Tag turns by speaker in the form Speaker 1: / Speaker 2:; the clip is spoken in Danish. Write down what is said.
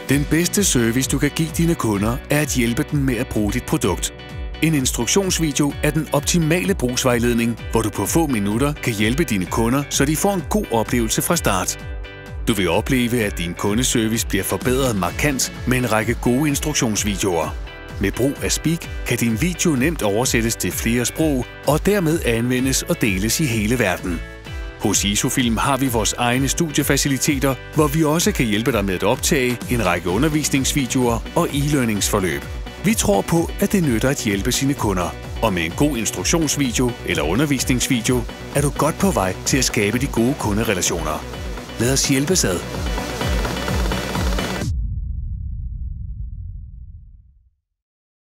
Speaker 1: Den bedste service, du kan give dine kunder, er at hjælpe dem med at bruge dit produkt. En instruktionsvideo er den optimale brugsvejledning, hvor du på få minutter kan hjælpe dine kunder, så de får en god oplevelse fra start. Du vil opleve, at din kundeservice bliver forbedret markant med en række gode instruktionsvideoer. Med brug af Speak kan din video nemt oversættes til flere sprog og dermed anvendes og deles i hele verden. Hos ISOFILM har vi vores egne studiefaciliteter, hvor vi også kan hjælpe dig med at optage en række undervisningsvideoer og e-learningsforløb. Vi tror på, at det nytter at hjælpe sine kunder, og med en god instruktionsvideo eller undervisningsvideo er du godt på vej til at skabe de gode kunderelationer. Lad os hjælpes ad.